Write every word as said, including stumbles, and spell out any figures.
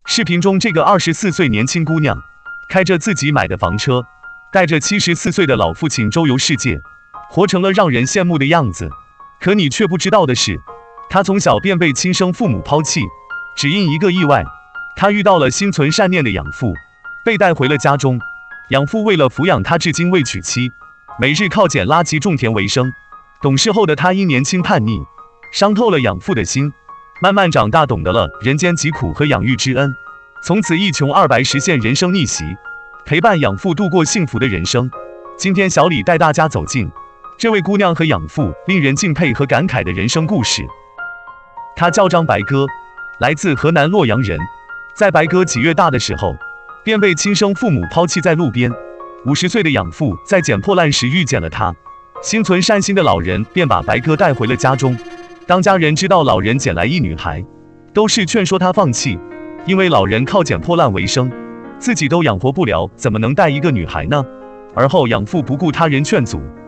视频中这个二十四岁年轻姑娘，开着自己买的房车，带着七十四岁的老父亲周游世界，活成了让人羡慕的样子。可你却不知道的是，她从小便被亲生父母抛弃，只因一个意外，她遇到了心存善念的养父，被带回了家中。养父为了抚养她，至今未娶妻，每日靠捡垃圾种田为生。懂事后的她因年轻叛逆，伤透了养父的心，慢慢长大，懂得了人间疾苦和养育之恩，从此一穷二白，实现人生逆袭，陪伴养父度过幸福的人生。今天小李带大家走进这位姑娘和养父令人敬佩和感慨的人生故事。她叫张白鸽，来自河南洛阳人。在白鸽几月大的时候，便被亲生父母抛弃在路边。五十岁的养父在捡破烂时遇见了她，心存善心的老人便把白鸽带回了家中。当家人知道老人捡来一女孩，都是劝说她放弃，因为老人靠捡破烂为生，自己都养活不了，怎么能带一个女孩呢？而后养父不顾他人劝阻，